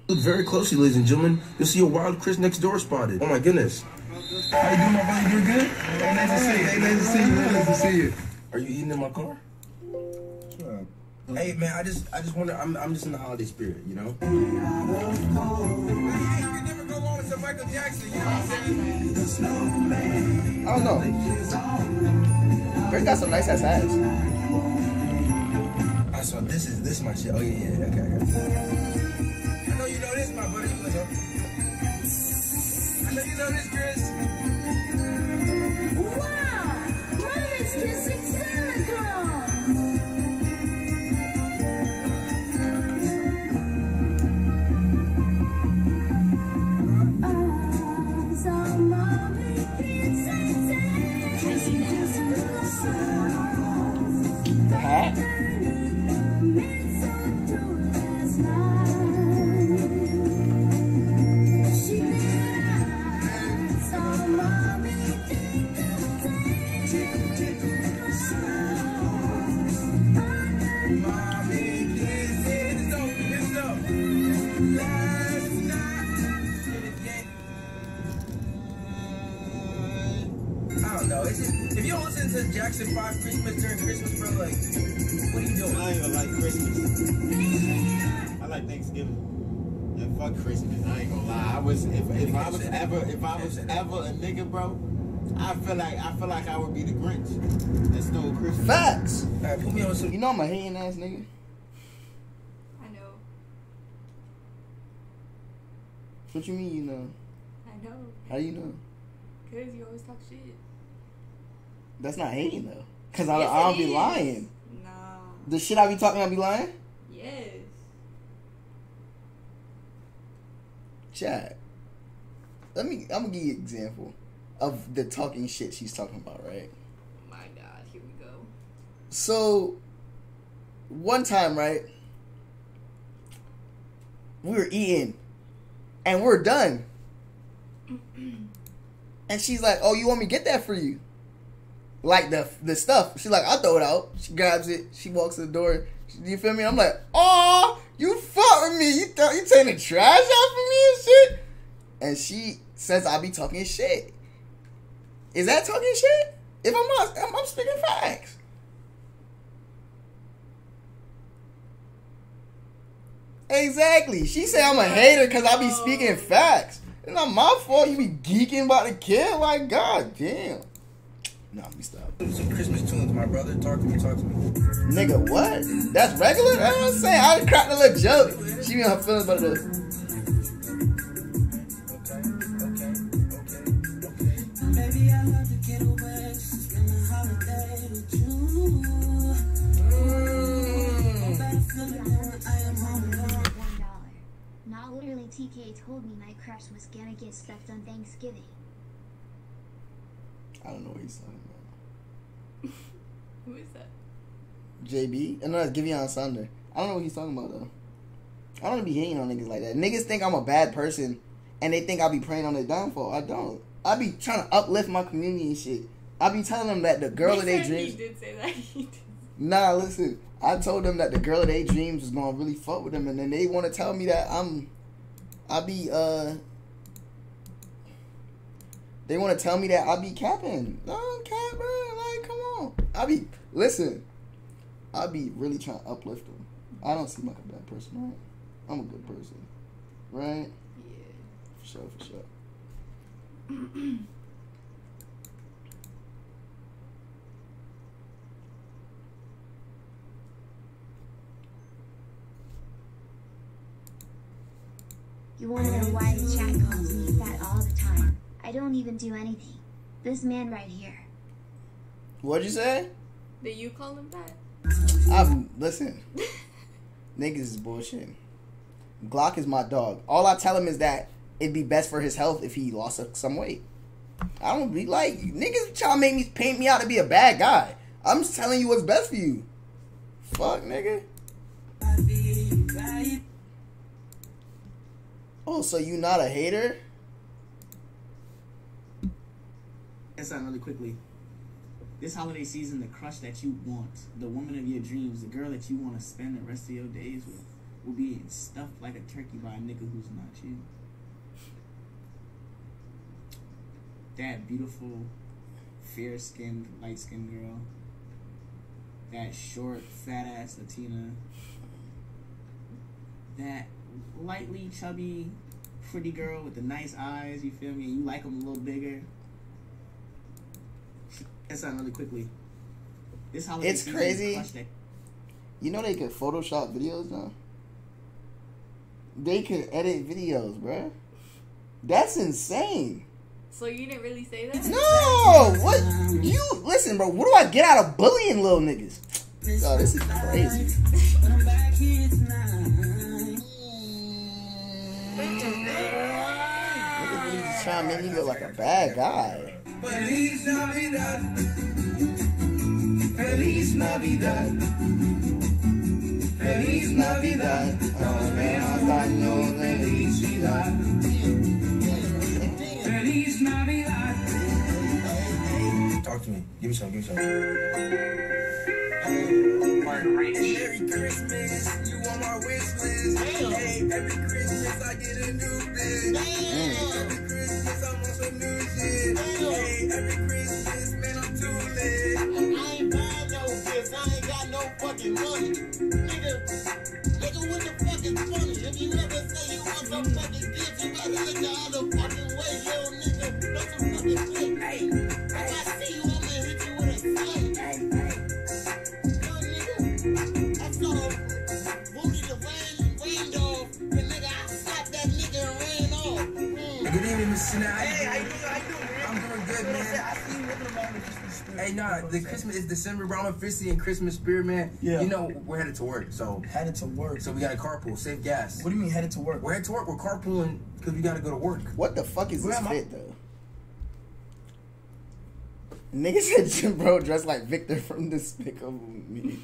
Look very closely, ladies and gentlemen. You'll see a wild Chris next door spotted. Oh my goodness. How you doing, my brother? You good? Hey, nice to see you. Hey, nice to see you. Nice to see you. Are you eating in my car? Hey man, I just wonder. I'm just in the holiday spirit, you know. You never go on to Michael Jackson, you know what I'm saying? I don't know. Chris got some nice ass hats. I saw this is my shit. Oh yeah, okay. I know you know this, my buddy. I know you know this, Chris. Wow! Mom is kissing Santa Claus! The hat? If you don't listen to Jackson 5 Christmas during Christmas, bro, like, what are you doing? I don't even like Christmas. I like Thanksgiving. And fuck Christmas. I ain't gonna lie. If I was ever a nigga, bro, I feel like I would be the Grinch that stole Christmas. Facts. Alright, put me on some. You know I'm a hating ass nigga. I know. What you mean you know? I know. How you know? Because you always talk shit. That's not hating though. Cause Yes, I don't it be is. lying. Nah. The shit I be talking, I be lying? Yes. Chat. I'm gonna give you an example of the talking shit she's talking about, right? Oh my God, here we go. So, one time, right, we were eating, and we're done. And she's like, oh, you want me to get that for you? Like, the stuff. She's like, I'll throw it out. She grabs it. She walks to the door. You feel me? I'm like, oh, you fuck with me. You taking the trash out for me and shit? And she says I be talking shit. Is that talking shit? If I'm not, I'm speaking facts. Exactly. She said I'm a hater because I be speaking facts. It's not my fault you be geeking about the kid. Like, god damn. Nah, let me stop. Some Christmas tunes, my brother. Talk to me. Nigga, what? That's regular? That's what I'm saying. I cracked a little joke. She be in her feelings about it. Baby, I love to get away, spend the holiday with you. I am home alone. $1. Not literally. TK told me my crush was gonna get stuffed on Thanksgiving. I don't know what he's talking about. Who is that? JB? And no, give you on Sunday. I don't know what he's talking about though. I don't be hating on niggas like that. Niggas think I'm a bad person and they think I be preying on their downfall. I don't. I be trying to uplift my community and shit. I be telling them that the girl of their dreams. He did say that. He did. Nah, listen. I told them that the girl of their dreams was gonna really fuck with them, and then they want to tell me that they want to tell me that I be capping. No, I'm capping. Like, come on. I be really trying to uplift them. I don't seem like a bad person, right? I'm a good person, right? Yeah. For sure. You wanna know why the chat calls me fat all the time? I don't even do anything. This man right here. What'd you say? Did you call him that? Listen. Niggas is bullshit. Glock is my dog. All I tell him is that it'd be best for his health if he lost some weight. I don't be like, niggas trying to paint me out to be a bad guy. I'm just telling you what's best for you. Fuck, nigga. Oh, so you not a hater? That's something really quickly. This holiday season, the crush that you want, the woman of your dreams, the girl that you want to spend the rest of your days with, will be stuffed like a turkey by a nigga who's not you. That beautiful, fair-skinned, light-skinned girl. That short, fat-ass Latina. That lightly chubby, pretty girl with the nice eyes, you feel me? You like them a little bigger. That's not really quickly. This holiday It's season, crazy. crush that. You know they can Photoshop videos now? They can edit videos, bruh. That's insane. So you didn't really say that? No! What? You, listen, bro, what do I get out of bullying little niggas? Oh, this is crazy. But I'm back here tonight. Niggas really just trying to make me look like a bad guy. Feliz Navidad. Feliz Navidad. Feliz Navidad. Menos años de felicidad. Feliz Navidad. Talk to me. Give me some. Merry Christmas, you on my wish list. Hey, every Christmas I get a new bitch. Every Christmas I'm on some new shit. Hey, every Christmas, man, I'm too lit. I ain't buying no gifts. I ain't got no fucking money. Nigga, what the fuck is funny? If you ever say you want some fucking gift, you better look the other fucking way, yo, nigga. That's some fucking shit. Hey, if I see you, I'ma hit you with a sling. Hey. I saw Booty the rained off, and nigga, I slapped that nigga and ran off. Good evening, Mr. Sinai. Hey, how you doing? I'm doing good, man. I see you looking around the Christmas spirit. Hey, nah, the Christmas is December, bro. I'm officially in Christmas spirit, man. Yeah. You know, we're headed to work, so Headed to work. we got to carpool, save gas. What do you mean headed to work? We're headed to work. We're carpooling because we got to go to work. What the fuck is Where this am I? fit, though? Nigga said Jim Bro dressed like Victor from Despicable Me.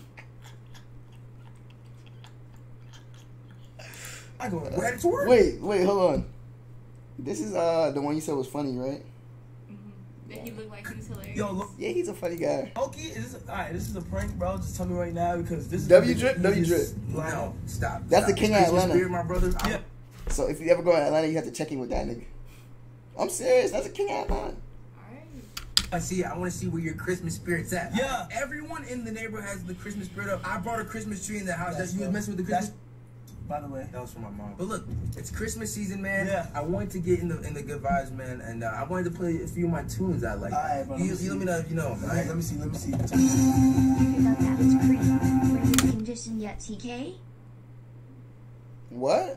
We're headed to work. Wait, hold on. This is the one you said was funny, right? That he looked like he was hilarious. Yo, look. Yeah, he's a funny guy. Okay, is this alright? This is a prank, bro. Just tell me right now because this is W Drip. No, stop. That's the Stop. king of Christmas Atlanta. Spirit, my brother. Yeah. So if you ever go to Atlanta, you have to check in with that nigga. I'm serious. That's the king of Atlanta. Alright. I want to see where your Christmas spirit's at. Yeah. Everyone in the neighborhood has the Christmas spirit up. I brought a Christmas tree in the house. You was messing with the Christmas. By the way, That was for my mom. But look, it's Christmas season, man. Yeah. I wanted to get in the good vibes, man, and I wanted to play a few of my tunes I like. Alright, bro, You let me know if you know them, alright? let me see. You pick up that bitch cream. Were you conditioned yet, TK? What?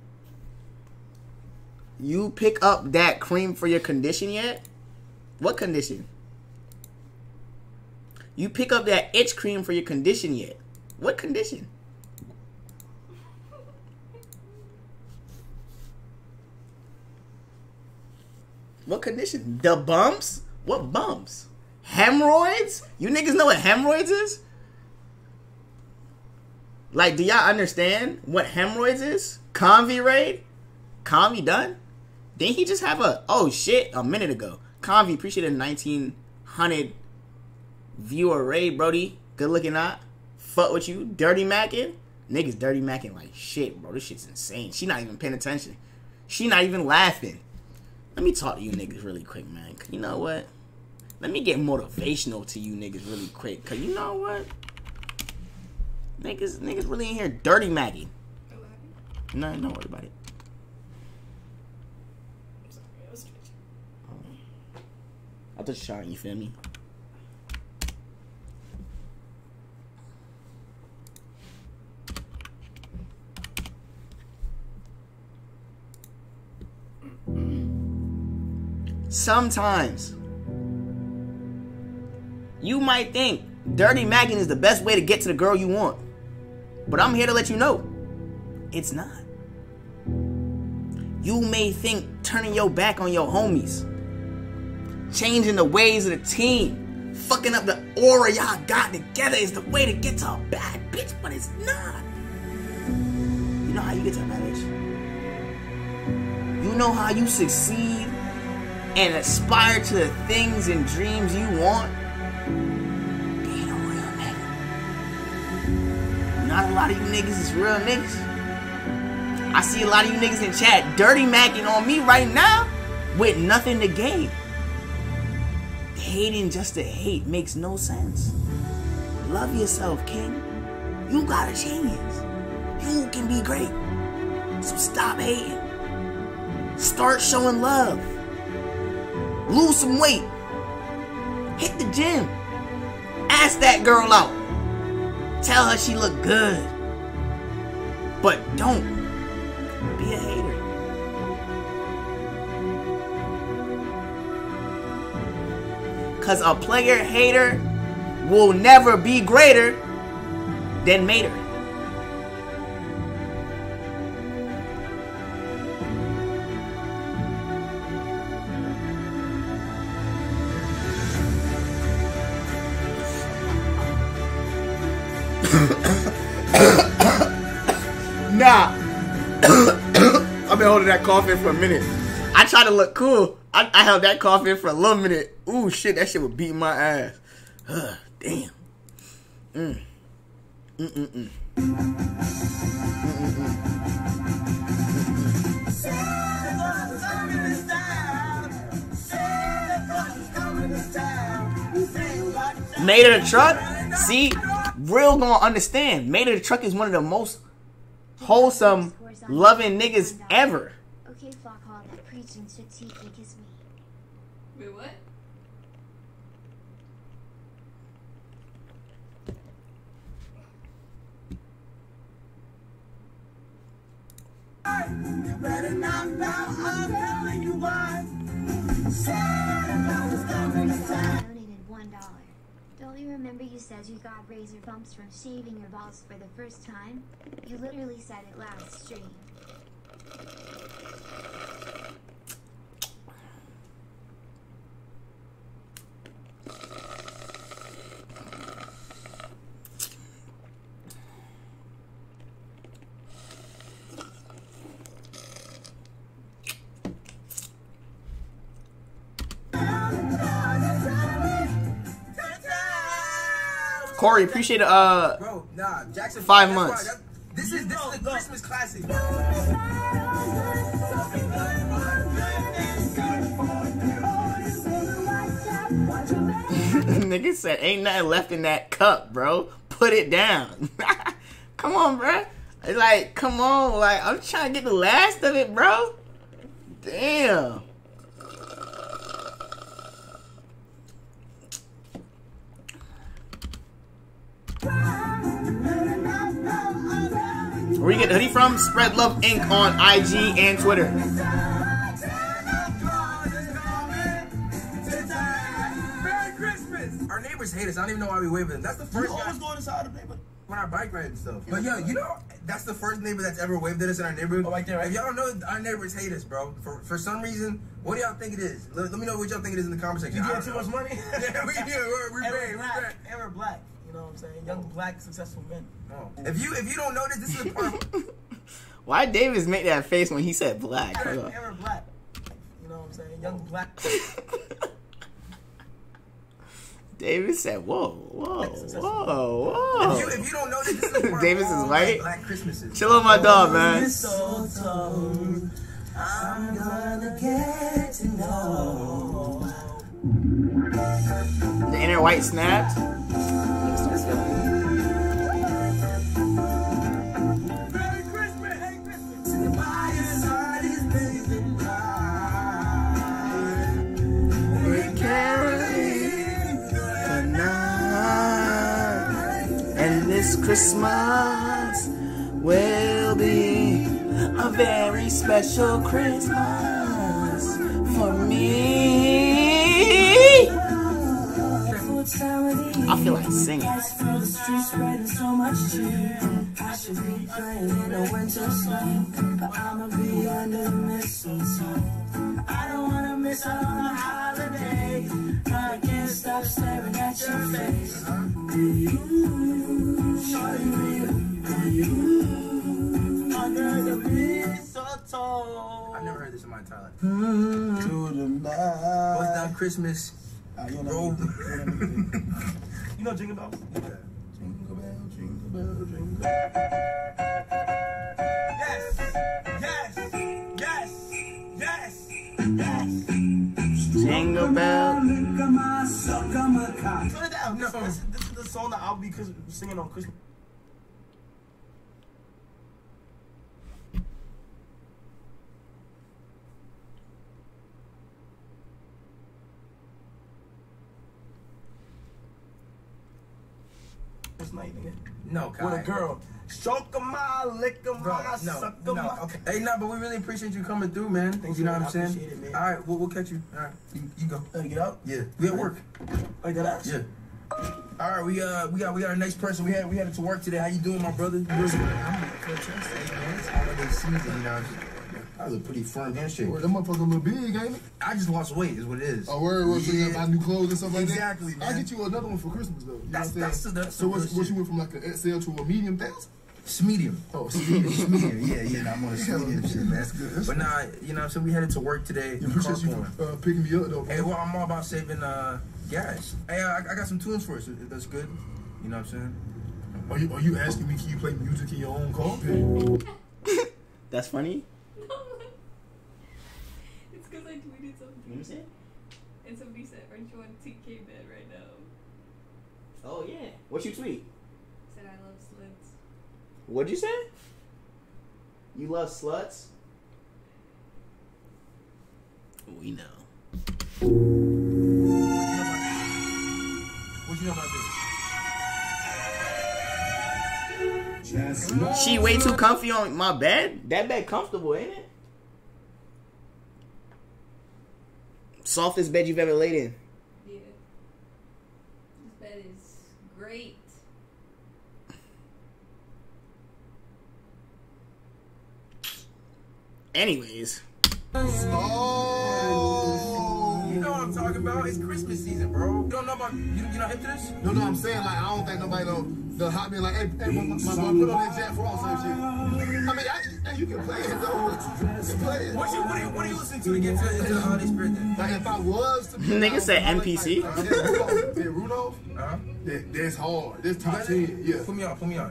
You pick up that cream for your condition yet? What condition? You pick up that itch cream for your condition yet? What condition? What condition? The bumps? What bumps? Hemorrhoids? You niggas know what hemorrhoids is? Like, do y'all understand what hemorrhoids is? Convy raid? Convy done? Didn't he just have oh shit, a minute ago. Convy, appreciate a 1900 viewer raid, Brody. Good looking out. Fuck with you. Dirty Mackin? Niggas dirty macking like shit, bro. This shit's insane. She not even paying attention. She not even laughing. Let me talk to you niggas really quick, man. You know what? Let me get motivational to you niggas really quick. Cause you know what? Niggas really in here dirty macking. What happened? No, don't worry about it. I'm sorry, I was stretching. I'll just shine, you feel me? Sometimes you might think dirty macking is the best way to get to the girl you want. But I'm here to let you know, it's not. You may think turning your back on your homies, changing the ways of the team, fucking up the aura y'all got together is the way to get to a bad bitch, but it's not. You know how you get to a bad bitch? You know how you succeed and aspire to the things and dreams you want? Being a real nigga. Not a lot of you niggas is real niggas. I see a lot of you niggas in chat dirty macking on me right now with nothing to gain. Hating just to hate makes no sense. Love yourself, King. You got a chance. You can be great. So stop hating. Start showing love. Lose some weight. Hit the gym. Ask that girl out. Tell her she look good. But don't be a hater. Cause a player hater will never be greater than Mater. Nah. I've been holding that cough in for a minute. I tried to look cool. I held that cough in for a little minute. Ooh, shit, that shit was beating my ass. Damn. Mater the Truck? See? Real gonna understand. Mater the Truck is one of the most wholesome, loving niggas ever. Okay, fuck all that preaching shit, Tiki, kiss me. Wait, what? You better not bow, I'm telling you why. Donated $1. Don't you remember you said you got razor bumps from shaving your balls for the first time? You literally said it last stream. Corey, appreciate it. Bro, nah, Jackson. 5 that's months. why- This is the Christmas classic. Nigga said, ain't nothing left in that cup, bro. Put it down. Come on, bro. It's like, come on. Like, I'm trying to get the last of it, bro. Damn. Where you get the hoodie from? Spread Love Inc. on IG and Twitter. Merry Christmas! Our neighbors hate us. I don't even know why we wave at them. That's the first You guy always go inside the neighborhood. when I bike ride and stuff. But yo, you know, that's the first neighbor that's ever waved at us in our neighborhood. Oh, right there, right? If y'all don't know, our neighbors hate us, bro. For some reason, what do y'all think it is? Let me know what y'all think it is in the comment section. You I get don't too know. much money? Yeah, we're bad. Ever black. You know what I'm saying? Young black successful men. Oh. If you don't know this is a part. Why Davis make that face when he said black? Hold on. Ever black. You know what I'm saying? Young black. Davis said, whoa, whoa, whoa, whoa. If you don't know this is a part. Davis is white. Black Christmases. Chill on my dog, man. So told, I'm gonna get to know. The inner white snapped. Merry Christmas! Merry Christmas! By your side is blazing bright. We're caroling tonight, and this Christmas will be a very special Christmas for me. I feel like singing. For the streets spreading so much cheer. I should be playing in the winter snow, but I'ma be under the mistletoe. I don't wanna miss out on a holiday. I can't stop staring at your face. Shawty me, under the mistletoe. I've never heard this in my entire life. To the night. Bust down Christmas. You know, Roll. you know Jingle Bells? Jingle bell, jingle bell, jingle. Yes. Turn it down. No. This is the song that I'll be singing on Christmas. Night, nigga. No, Kai. With a girl. Stroke my, lick Bro, my, no, suck no, my. okay. Hey, no, but we really appreciate you coming through, man. Thanks, you know man. what I'm I saying? appreciate it, man. All right, we'll catch you. All right, you go. Get out? Yeah, we at work. Like that ass? Yeah. All right, we got our next person. We headed to work today. How you doing, my brother? I'm fantastic, man. It's holiday season, you know. That was a pretty firm handshake. That motherfucker a little big, ain't it? I just lost weight, is what it is. Oh, word, so you gotta buy new clothes and stuff like Exactly, that? man. I'll get you another one for Christmas, though. You know what I'm That's saying? the So real what shit. you went from like an XL to a medium thousand? It's medium. Oh, it's It's medium. Yeah, nah, I'm on a medium shit, man. That's good. That's But nah, you know, so we headed to work today. I appreciate you Carpooling. picking me up, though. Hey, well, I'm all about saving gas. Hey, I got some tunes for us. If that's good. You know what I'm saying? Are you asking me, can you play music in your own car? That's funny. It's because I tweeted something. You know what I'm saying? And somebody said, aren't you on TK bed right now? Oh yeah. What you tweet? Said I love sluts. What'd you say? You love sluts? We know. What you know about this? She way too comfy on my bed? That bed comfortable, ain't it? Softest bed you've ever laid in. Yeah. This bed is great. Anyways. Oh! You know what I'm talking about? It's Christmas season, bro. You don't know about you not hip to this? No, I'm saying, like, I don't think nobody the hot me like, hey, my boy, put on that Jack Frost and shit. I mean, you can play it, though. You can play it. What are you listening to get into the holiday spirit then? Like, if I was to be... Nigga said NPC. Like Rudolph, Uh-huh. that's hard. That's top 10, yeah. Put me on. I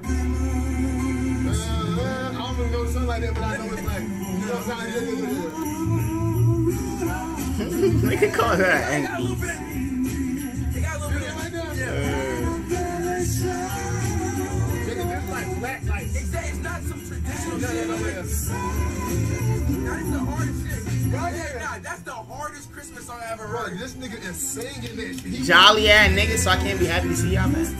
don't really know something like that, but I know it's like, you know what I'm saying? Nigga call that They got a little bit. They got a little bit. It's like black, like... It's not some traditional shit. That is the hardest shit. Right there, nah, that's the hardest Christmas song I ever Bro, heard. this nigga is singing that shit. jolly ass nigga, so I can't be happy to see y'all, man.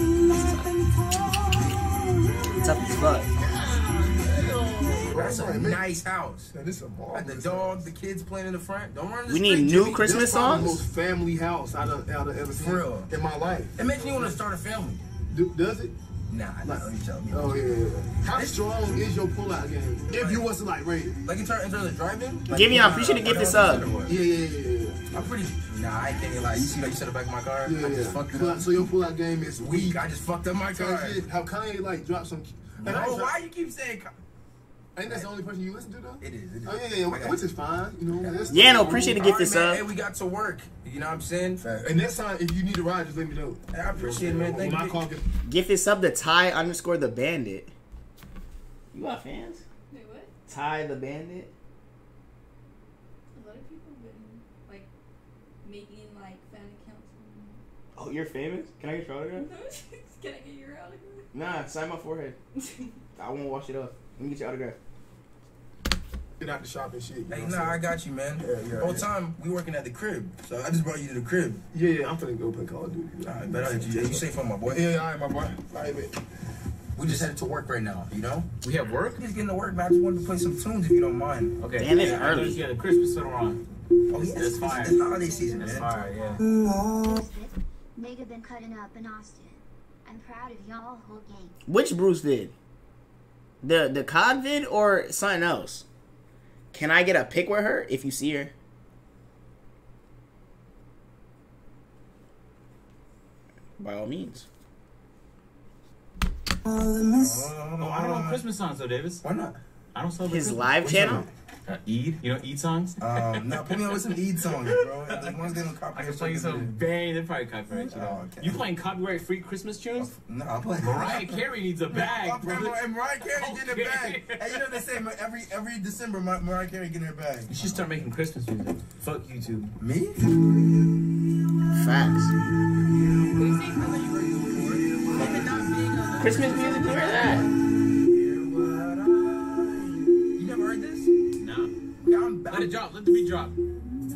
Tough as fuck. That's a nice house. Man, this is a Like the marvelous dog, house. the kids playing in the front. Don't run the We street, need new Jimmy. Christmas This probably the songs? most family house out of ever seen For real. in my life. It makes me want to start a family. Does it? Nah, let me tell me. Oh yeah. How strong is your pullout game? If you was to like rate it. Like in terms of driving? Like, Give me, I appreciate the gift this up. Yeah. I'm pretty. Nah, I can't even lie. You see, like you said the back of my car. I just fucked it up. So your pullout game is Weak. weak. I just fucked up my car. How Kanye like dropped some. No, why you keep saying? Ain't that the only person you listen to though? It is. Oh yeah, which is fine. You know. That's Yeah, no, appreciate the gift this man, up. hey, we got to work. You know what I'm saying? And next time, if you need a ride, just let me know. I appreciate it, man. Thank My you. car can- Gift this up to Ty_the Bandit. You got fans? Wait, what? Ty the Bandit? A lot of people have been, like, making, like, fan accounts for Oh, you're famous? Can I get your autograph? me. Can I get your autograph? Nah, sign my forehead. I won't wash it off. Let me get your autograph. Get out the shop and shit. You Hey, know what nah, I'm I got you, man. Yeah, Whole yeah. time we working at the crib, so I just brought you to the crib. saying? Yeah, I'm finna go play Call of Duty. All right, bet I'll let you. You safe on my boy. Yeah, all right, my boy. All right, man. We just headed to work right now. You know, We have work? we just getting to work, man. I just wanted to play some tunes if you don't mind. Okay. Damn, it's I early. noticed you had a Christmas sweater on. Oh yeah, That's fire. It's holiday season, That's man. fire, yeah. Nigga been cutting up in Austin. I'm proud of y'all whole gang. Which Bruce did? The COD vid or something else? Can I get a pic with her if you see her? By all means. Oh, I don't know Christmas songs though, Davis. Why not? I don't celebrate His Christmas. live What's channel? Eid? You know Eid songs? Now put me on with some Eid songs, bro. The ones they don't I copyright. can play you some very, they're probably copyright, you know. Oh, okay. You playing copyright-free Christmas tunes? No, I'm playing. Mariah Carey needs a bag, brother. And Mariah Carey getting a Okay. bag. Hey, you know they say every December Mariah Carey getting her bag. You should start making Christmas music. Fuck YouTube. Me? Facts. Christmas music, you heard that? You never heard this? No. Yeah, I'm Let it drop. Let the beat drop. Damn.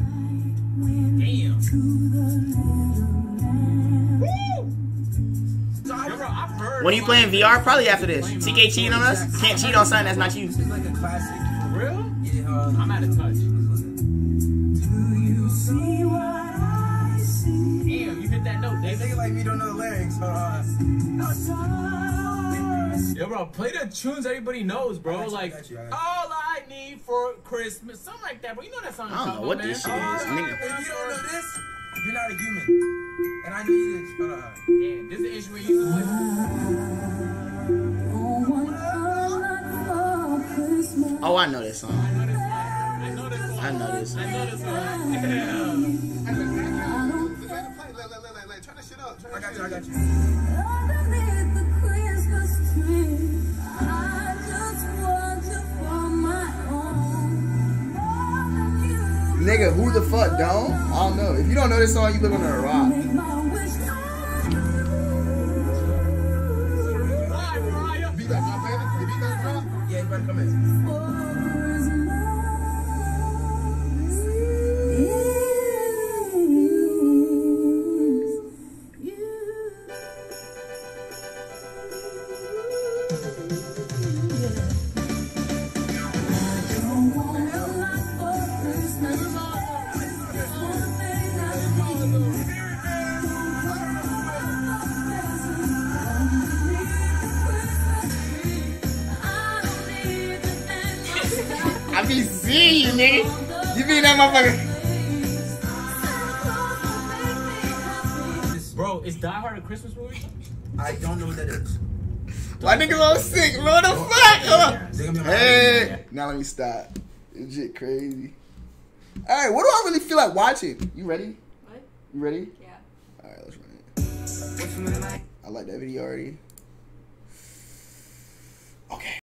So I Yo, was, bro, I've heard. When you playing VR, probably after this. TK cheating on us? Can't cheat on something that's not you. it's like a classic. For real? Yeah, I'm out of touch. Damn, you hit that note, They David. think like me don't know the lyrics. Yo, bro, play the tunes everybody knows, bro. I got you, Like, I got you. all I need for Christmas, something like that. Bro, you know that song. I don't know what this shit is. Nigga. If you don't know this, you're not a human. And I need you to Damn, this is the instrument you used to play. Oh, I know this song. I know this song. I know this song. I know this song. Yeah. Turn this shit up. I got you, I got you. Nigga, who the fuck don't? I don't know. If you don't know this song, you live under a rock. The beat back drop, baby. The beat back drop. Yeah, you better come in. I be seeing you, nigga. You be in that motherfucker. Bro, is Die Hard a Christmas movie? I don't know what that is. My niggas all sick. What the fuck? Hold on. Is it gonna be on my Hey, now let me stop. This shit crazy. All right, what do I really feel like watching? You ready? What? You ready? Yeah. All right, let's run it. I like that video already. Okay.